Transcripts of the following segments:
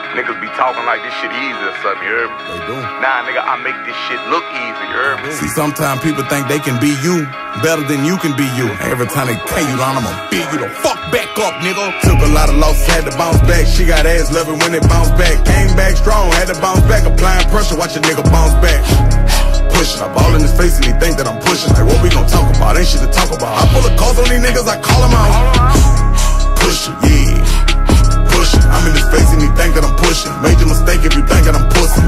Niggas be talking like this shit easy or something, you heard me? They do. Nah, nigga, I make this shit look easy, you heard me? See, sometimes people think they can be you better than you can be you. Every time they tell you down, I'ma beat you the fuck back up, nigga. Took a lot of losses, had to bounce back. She got ass loving when it bounced back. Came back strong, had to bounce back. Applying pressure, watch a nigga bounce back. Pushing, I ball in his face and he think that I'm pushing. Like, what we gon' talk about? Ain't shit to talk about. I pull a calls on these niggas, I call them out. Pushing, yeah. Pushing, I'm in his face and he think that I'm pushing. Major mistake if you think that I'm pussy.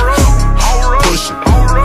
Pushing,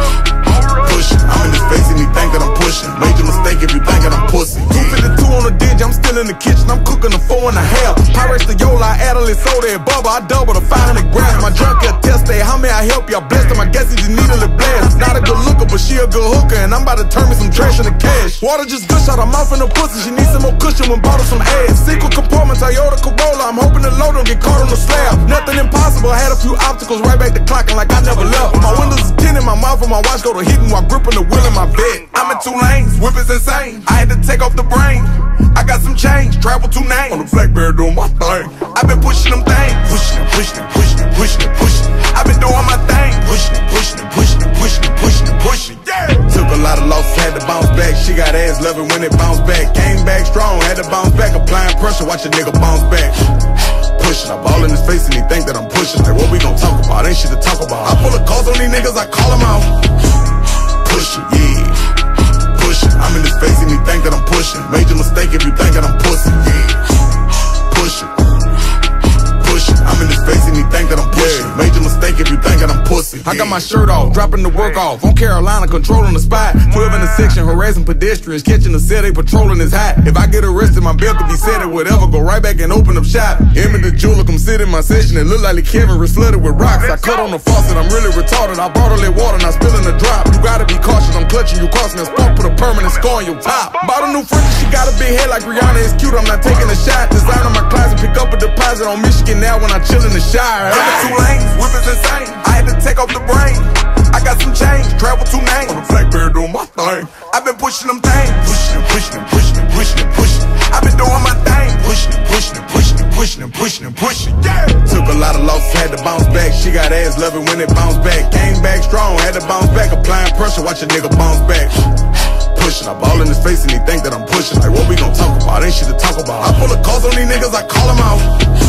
pushing, I'm in his face and he think that I'm pushing. Major mistake if you think that I'm pussy. 252 on the ditch, I'm still in the kitchen, I'm cooking a 4 1/2. Pirates the Yola, Adelaide, soda and bubble, I double the 500 grams. My drunk got tested, how may I help you? I blessed him, I guess he just needed a blast. Not a good looker, but she a good hooker, and I'm about to turn me some trash into cash. Water just gush out her mouth in the pussy, she needs some more cushion when bought her some ass. Sequel compartment, Toyota Corolla, I'm hoping the load don't get caught on the slab. Nothing impossible, I had a few obstacles, right back to clocking like I never left. My windows is tinted, my mouth and my watch go to hitting while gripping the wheel in my bed. I'm in 2 lanes, whip is insane, I had to take off the brain. I got some change, travel 2 names. On the Blackberry doing my thing. I've been pushing them things, pushing and pushing and pushing and pushing and pushing. I've been doing my thing, pushing and pushing and pushing and pushing and pushing and pushing. Yeah. Took a lot of losses, had to bounce back. She got ass loving when it bounced back. Came back strong, had to bounce back. Applying pressure, watch a nigga bounce back. Pushing, I ball in his face and he think that I'm pushing. Like, what we gon' talk about? Ain't shit to talk about. I pull the calls on these niggas, I call them out. Pushing, yeah. Pushing, I'm in his face and he think that I'm pushing. Major mistake if you think that I'm pussy, yeah. Pushing, pushing, I'm in his face and he think that I'm pushing. Major mistake if you think that I'm pussy, yeah. I got my shirt off, dropping the work off. On Carolina, controlling the spot. 12 in the section, harassing pedestrians. Catching the set, they patrolling his hat. If I get arrested, my bill could be set at whatever. Go right back and open up shop. Him and the jeweler come sit in my session. It look like the Kevin was flooded with rocks. I cut on the faucet, I'm really retarded. I bought all that water and I spilling the drop. You gotta be cautious, I'm clutching you, costing a spark, put a permanent scar on your top. Bought a new fridge, she got a big head like Rihanna, it's cute, I'm not taking a shot. Design on my closet, pick up a deposit on Michigan now when I chill in the Shire. 2 lanes, whip is insane, I had to take off the brain. I got some change, travel 2 names. On the Blackberry doing my thing. I've been pushing them things, pushing and pushing and pushing and pushing and pushing. I've been doing my thing, pushing and pushing and pushing and pushing and pushing and pushing, yeah. Took a lot of losses, had to bounce back. She got ass loving when it bounced back. Came back strong, had to bounce back. Applying pressure, watch a nigga bounce back. Pushing, I ball in his face and he think that I'm pushing. Like, what we gon' talk about? Ain't shit to talk about. I pull the calls on these niggas, I call them out.